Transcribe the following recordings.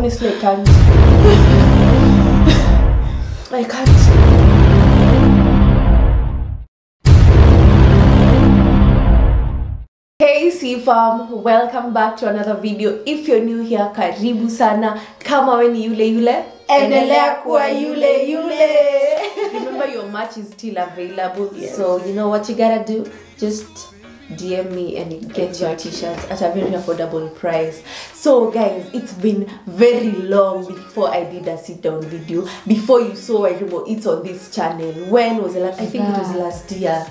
Honestly, I can't. I can't. Hey C-Fam, welcome back to another video. If you're new here, karibu sana. Kama we ni yule, endelea kuwa yule. Remember, your merch is still available. Yes. So you know what you gotta do? Just DM me and you get your t-shirts at a very affordable price. So guys, it's been very long before I did a sit down video. Before you saw Wairimu Eats on this channel. When was it? I think it was last year.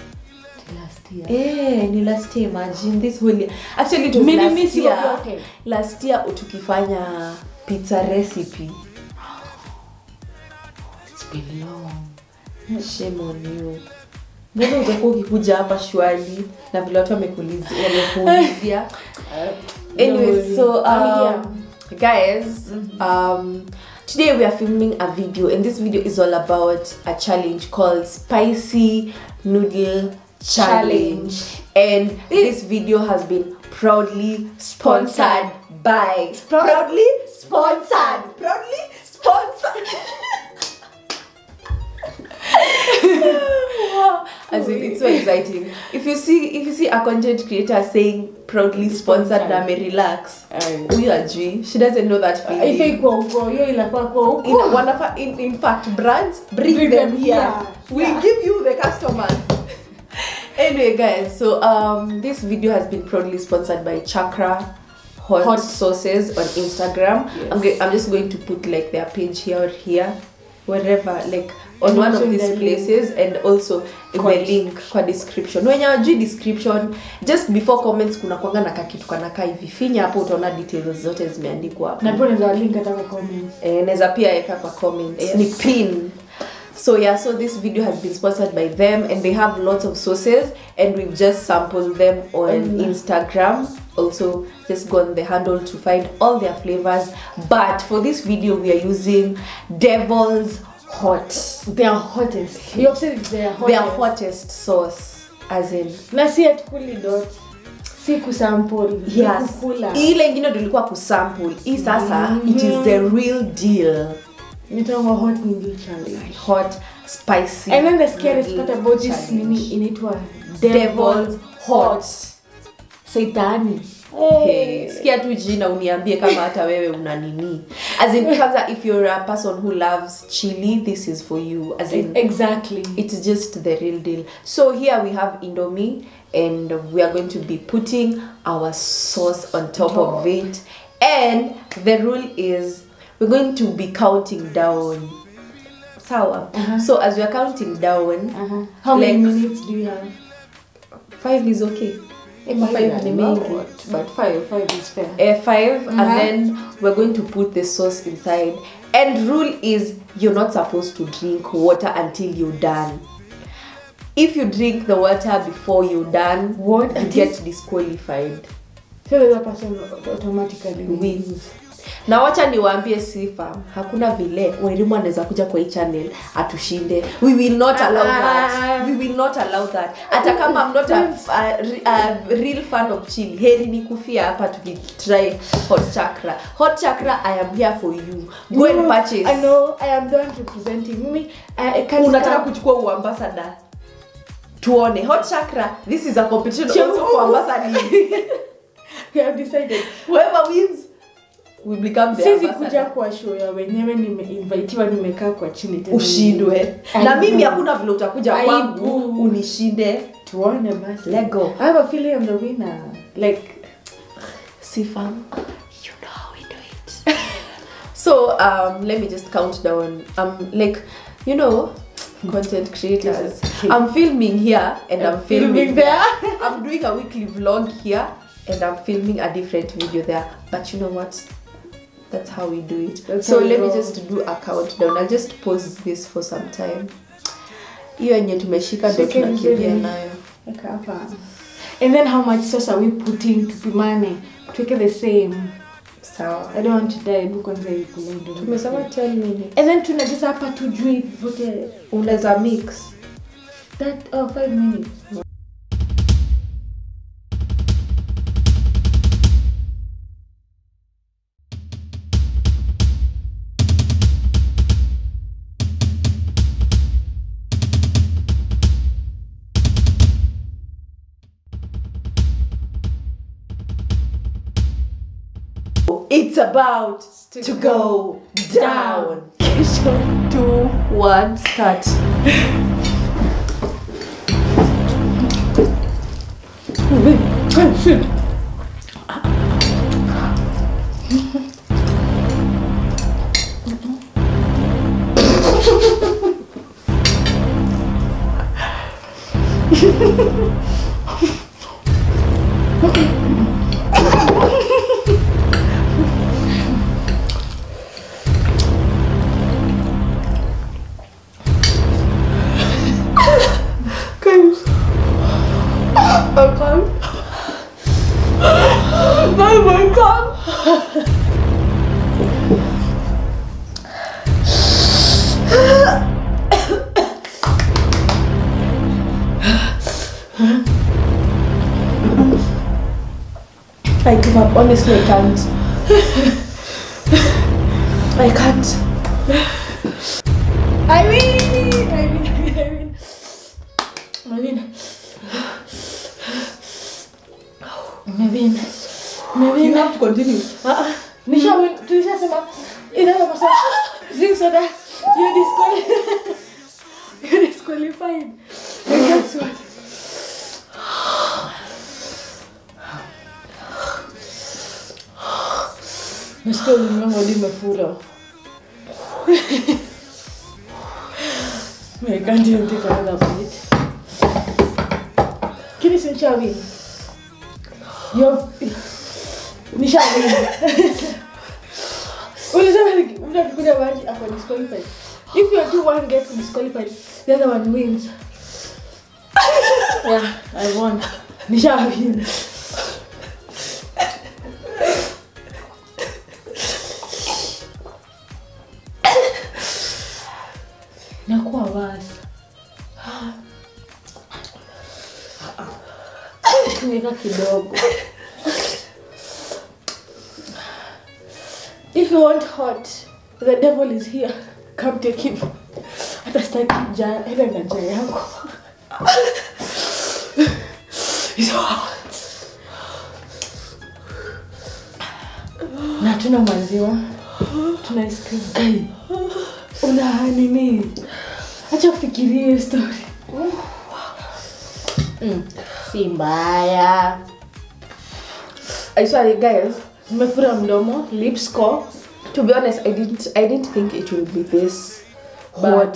Last year, imagine this whole year. Actually, it was last year. Last year utukifanya pizza recipe. It's been long. Shame on you. Mbona ungekuwa ukikuja hapa shwali na vile watu wamekuulizia. Anyway, so guys, today we are filming a video, and this video is all about a challenge called Spicy Noodle Challenge. And this video has been proudly sponsored by proudly sponsored. Wow. As in, it's so exciting. If you see a content creator saying proudly sponsored, na me relax. We agree. She doesn't know that feeling. In fact, brands bring them here. We give you the customers. Anyway, guys, so this video has been proudly sponsored by Chakra Hot Sauces on Instagram. Yes. I'm just going to put like their page here or here, wherever, like on one of these places, and also in the link kwa description. When you do description, just before comments kuna kwanga na kakitu kanaka hivi. Finya hapo utaona details zote zimeandikwa hapo. Na pia naweza link hata kwa comments. Naweza pia weka kwa comments. Yes. Ni pin. So yeah, so this video has been sponsored by them, and they have lots of sauces, and we've just sampled them on Instagram. Also, just go on the handle to find all their flavors. But for this video, we are using Devil's Hot. They are hottest. You have said they are hottest. They are hottest sauce, as in. Na si atukuli dot. Si kusample. Yes. Ile ingine tulikuwa kusample. Hii sasa, it is the real deal. Hot noodle challenge. Hot, spicy. And then the scariest part about this inaitwa Devil's Hot. Saitani. Hey, sikia tu jina uniambie kama hata wewe una nini. As in, if you're a person who loves chili, this is for you. As in, exactly. It's just the real deal. So here we have Indomie, and we are going to be putting our sauce on top of it. And the rule is we're going to be counting down. Sawa. So as we are counting down, how many minutes do you have? 5 is okay. 5 but 5 is fair. 5 and then we're going to put the sauce inside. And rule is you're not supposed to drink water until you're done. If you drink the water before you're done, you get disqualified. So the person automatically wins. Na wacha niwaambie sifa, hakuna vile Wairimu anaweza kuja kwa hii channel atushinde. We will not allow that. We will not allow that. Hata kama I'm not a real fan of chili, heri nikufia hapa tukitry Hot Chakra. Hot Chakra, I am here for you. Go and purchase. I know, I am done representing me. Unataka kuchukua uambassador. Tuone Hot Chakra, this is a competition also for ambassador. We have decided whoever wins we become the ambassador. Sisi kuja kwa show ya wenyewe nimeinvitiwa nimekaa kwa chini tena. Ushindwe. Na mimi hakuna vile utakuja kwangu unishinde. Tuone basi. Let's go. I have a feeling I'm the winner. Like Sifam, you know how we do it. So let me just count down. Like, you know, content creators. I'm filming here and I'm filming there. I'm doing a weekly vlog here and I'm filming a different video there. But you know what? That's how we do it. So let me just do a countdown. I'll just pause this for some time. Hiyo yenye tumeshika ndio tunakimbia nayo. And then how much sauce are we putting to pimane? Tuweke the same. Sawa. I don't want to die kwanza ikulendo. Tumesema 10 minutes. And then tunajaza hapa tujui vote unaweza mix. That 5 minutes. It's about to go down. 2, 1, start. I give up. Honestly, I can't. I can't. I mean. You have to continue. Nisha win. Nisha sema. Ina masa. Drink soda. You're disqualified. And guess what? Nasikia ulimwengu hadi umefura. I can't even take another bite. Can you say Chawi? Nisha win. Unataka maji ako disqualified. If your 2-1 gets disqualified, the other one wins. Yeah, I won. Nisha win. Nakuwa wasi. Tumeka kidogo. If you want hot, the devil is here. Come take him. Hata sitaki njaa, enda na njaa yako. It's hot. Na tuna maziwa. Tuna ice cream. Una nini? Acha kufikiria story. Si mbaya. I swear guys, nimefura mdomo, lips ko. To be honest, I didn't think it would be this hot.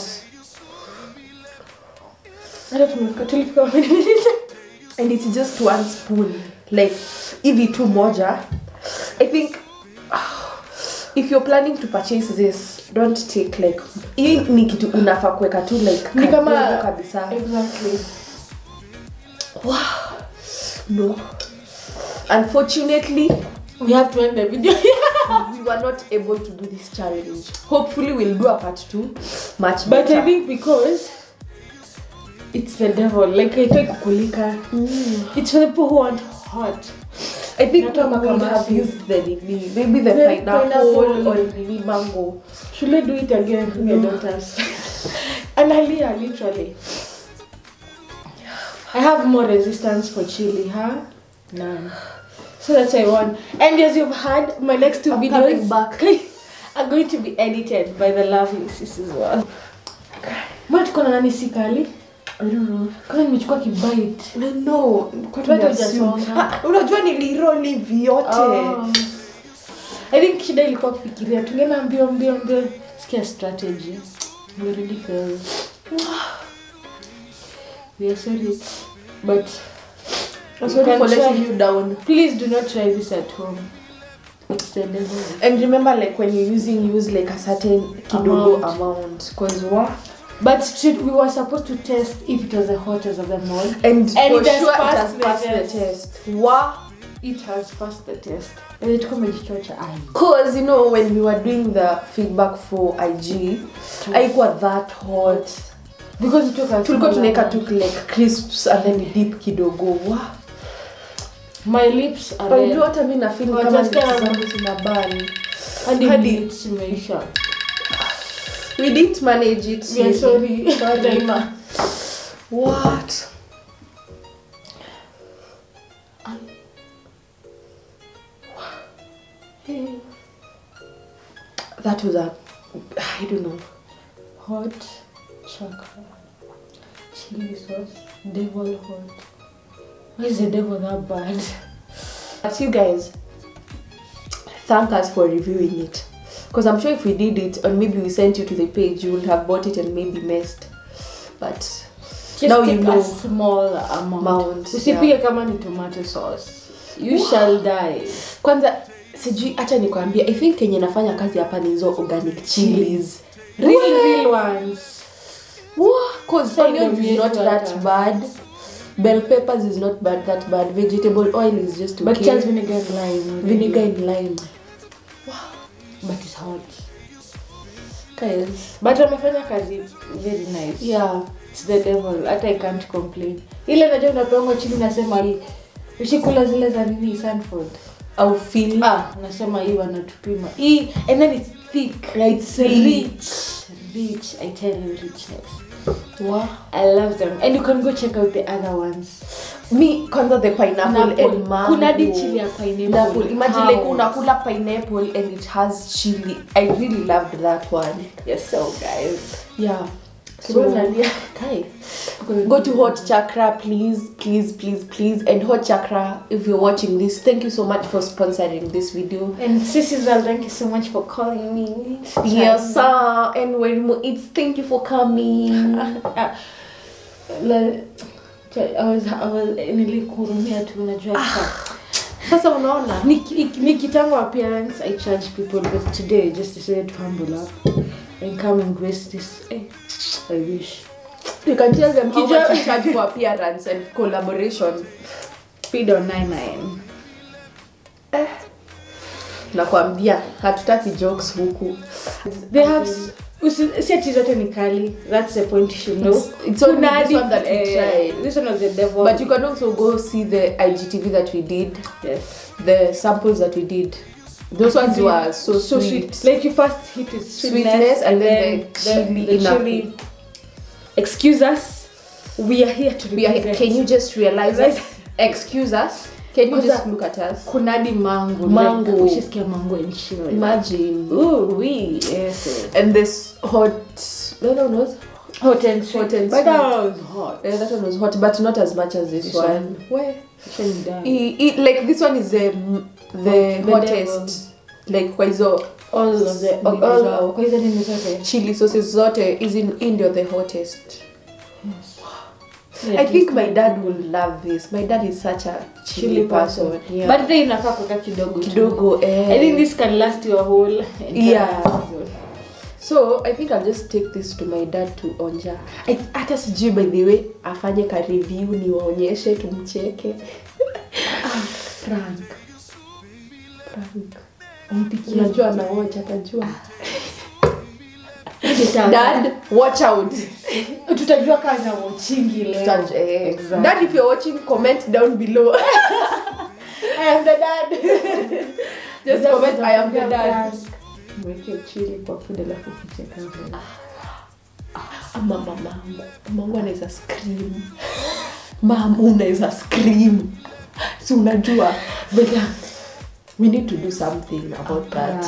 And it's just 1 spoon. Like hivi tu moja. I think if you're planning to purchase this, don't take like hii ni kitu unafaa kuweka tu like ni kama kabisa. Exactly. Wow. No. Unfortunately, we have to end the video. We were not able to do this challenge. Hopefully we'll do a part 2 much better. But I think because it's the devil, like I think kulika. It's for the people who want hot. I think Mama would have used the nini, maybe the pineapple or nini mango. Should I do it again? My daughters. And Alia, literally. I have more resistance for chili, huh? None. So that's what I want. And as you've heard, my next 2 videos back are going to be edited by the lovely CYCYSWRLD. What kona nani sikali? I don't know. Kama nimechukua kibite. No. Unajua niliroli vyote. I think shida ilikuwa kufikiria. Tungena mbio. Sikia strategy. We really failed. We are sorry. But I'm sorry for letting you down. Please do not try this at home. It's the devil. And remember, like when you're use like a certain kidogo amount. Cause what? But we were supposed to test if it was the hottest of them all. And for sure it has passed the test. Wow. It has passed the test. And it come with church eye. Cause you know when we were doing the feedback for IG, I got that hot. Because it took us took like crisps and then dip kidogo. Wow. My lips are red. But what I mean, I feel like I'm burn. And it's measure. We didn't manage it. Yeah, sorry. What? Hey. That was a, I don't know. Hot chakra chili sauce, devil hot. Why is the devil that bad? As you guys, thank us for reviewing it. Because I'm sure if we did it, or maybe we sent you to the page, you would have bought it and maybe messed. But just now take you know a small amount. Usipige kama ni tomato sauce. You shall die. Kwanza sijui acha nikwambia, I think kenye nafanya kazi hapa ni hizo organic chilies. Real ones. Because onions is not that bad. Bell peppers is not that bad. Vegetable oil is just okay. But just vinegar and lime. Vinegar and lime. Wow. But it's hot. Guys. But wamefanya kazi very nice. Yeah. It's the devil. Hata I can't complain. Ile najua unapewa chini nasema hii. Ushikula zile za nini Sanford. Au feel. Nasema hii wanatupima. Hii and then it's thick. It's rich. I tell you, richness. Wow. I love them. And you can go check out the other ones. Me, kwanza the pineapple and mango. Kuna di chili ya pineapple. Imagine like unakula pineapple and it has chili. I really loved that one. Yes, so guys. Yeah. So, go to Hot Chakra, please. And Hot Chakra, if you're watching this, thank you so much for sponsoring this video. And CYCYSWRLD, thank you so much for calling me. Yes, sir. And WAIRIMUEATS, thank you for coming. I was nilikurumia tu unajua Sasa unaona nikitango appearance I charge people, but today I just decided to humble up and come and grace this. I wish you can tell them how much you charge for appearance and collaboration. Feed on 99. Nakwambia hatutaki jokes huku. They have set zote ni kali. That's the point you should know. It's only this one that we tried. This one was the devil. But you can also go see the IGTV that we did. Yes. The samples that we did. Those ones were so sweet. Like you first hit it sweetness and then the chili. Excuse us. We are here to represent. Can you just realize that? Excuse us. Can you just look at us? Kunadi mango. Mango. She's getting mango and chill. Imagine. Ooh, we. Yes. And this hot. No. Hot and sweet. But that one was hot. Yeah, that one was hot, but not as much as this one. Where? Like this one is the hottest. Like kwa hizo all of the kwa hizo nini zote chili sauces zote is in India the hottest. Yes. Yeah, I think my dad will love this. My dad is such a chili person. Yeah. But they inafaa kuka kidogo. I think this can last you a whole episode. So I think I'll just take this to my dad to onja. Hata sijui by the way afanye ka review ni waonyeshe tumcheke. Frank. Unajua na watch atajua. Dad, watch out. Tutajua kana watchingi leo. Exactly. Dad, if you're watching, comment down below. I am the dad. Just comment I am the dad. Mweke chili kwa food alafu kicheka. Mama anaweza scream. Mama unaweza scream. Si unajua. But we need to do something about that.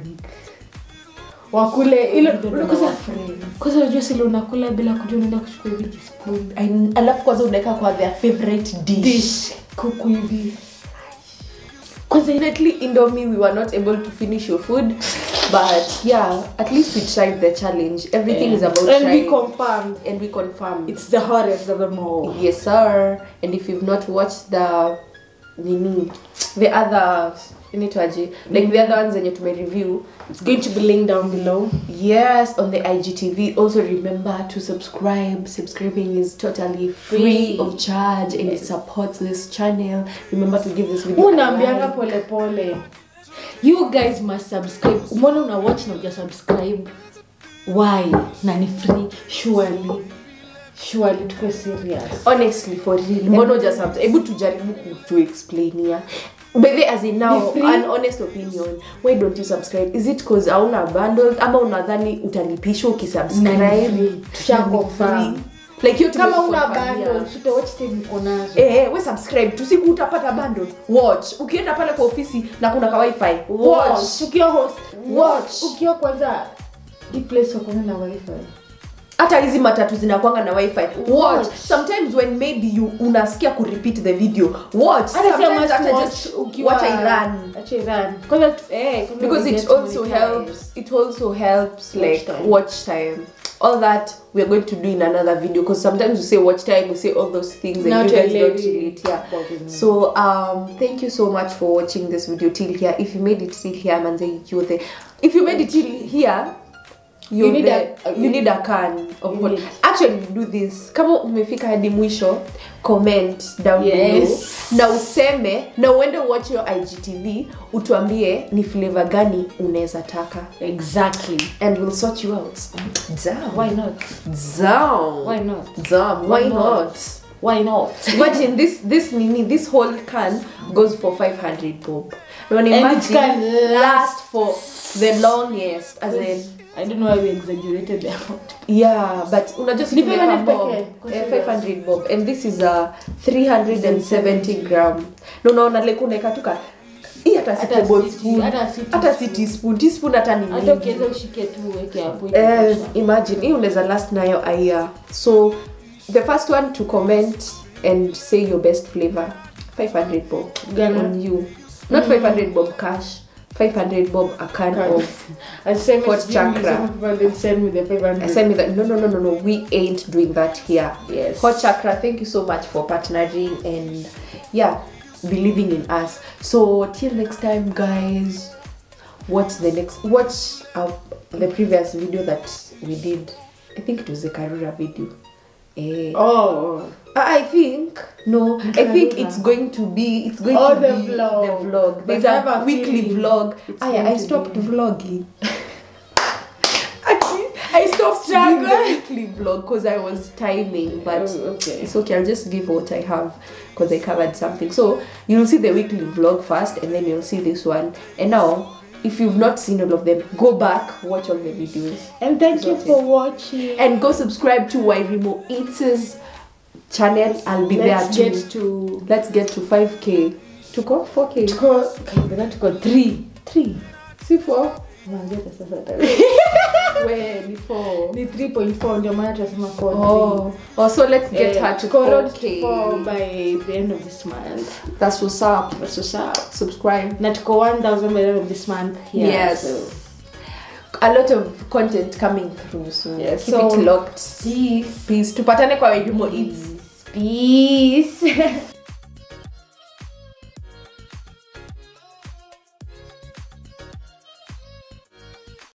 Wakule ile kwanza unajua sile unakula bila kujua unaenda kuchukua hivi spoon. Alafu kwanza unaweka kwa their favorite dish. Kuku hivi. Consequently, Indomie, we were not able to finish your food, but yeah, at least we tried the challenge. Everything is about and trying. We confirmed. It's the hottest of them all. Yes, sir. And if you've not watched the other, like the other ones that you may review, it's going to be linked down below. Yes, on the IGTV. Also remember to subscribe. Subscribing is totally free of charge and it supports this channel. Remember to give this video a like. Pole. You guys must subscribe. Mbona una watch na uja subscribe? Why? Na ni free. Surely tuko serious. Honestly, for real. Mbona uja subscribe? Able to jaribu to explain here. But as in now, an honest opinion, why don't you subscribe? Is it because hauna bundles ama unadhani utalipishwa ukisubscribe? Tushakonfirm. like hiyo kama una bundle tutawatch time uko nazo. We subscribe tusiku utapata bundle, watch. Ukienda pale kwa ofisi na kuna ka wifi, watch. Ukiwa host, watch. Ukiwa kwanza hii place uko na wifi. Hata hizi matatu zinakuanga na wifi, watch. Sometimes when maybe you unasikia ku repeat the video, watch. Sometimes hata just watch Iran. Because it also helps like watch time. All that we are going to do in another video, because sometimes we say watch time, we say all those things and you guys don't relate. So thank you so much for watching this video till here. If you made it till here, manze, you're there. If you made it till here, you need a can of what. Actually, we do this. Kama umefika hadi mwisho, comment down below. Na useme, na uende watch your IGTV, utuambie ni flavor gani unaweza taka. Exactly. And we'll sort you out. Damn. Why not? Damn. Why not? Damn. Why not? Why not? Imagine this whole can goes for 500 bob. And it can last for the longest, as in, I don't know why we exaggerated the amount. Yeah, but just 500 bob, and this is a 370 gram. No, like unaweka tuka. Hii hata si tablespoon, hata si teaspoon hata ni mingi. Hata ukiweza ushike tu uweke hapo. Imagine hii unaweza last nayo a year. So the first one to comment and say your best flavor, 500 bob on you. Not 500 bob cash. 500 bob a can of hot chakra. Send me the 500. Send me that. No. We ain't doing that here. Yes. Hot Chakra, thank you so much for partnering and believing in us. So till next time, guys. Watch the previous video that we did. I think it was the Karura video. I think it's going to be the vlog. There's a weekly vlog. I stopped vlogging. I stopped doing the weekly vlog because I was timing, but it's okay. I'll just give what I have because I covered something. So you'll see the weekly vlog first, and then you'll see this one. And now, if you've not seen all of them, go back, watch all the videos. And thank you for watching. And go subscribe to Wairimueats' channel. I'll be there too. Let's get to 5K. To go 4K. To go 3. See 4? Where ni 4. Ni 3.4 ndio maana tunasema 4. So let's get her to 4K by the end of this month. That's what's up. Subscribe. Na tuko 1,000 by the end of this month here. Yes. So a lot of content coming through, so keep it locked. Peace. Tupatane kwa Wairimueats. Peace.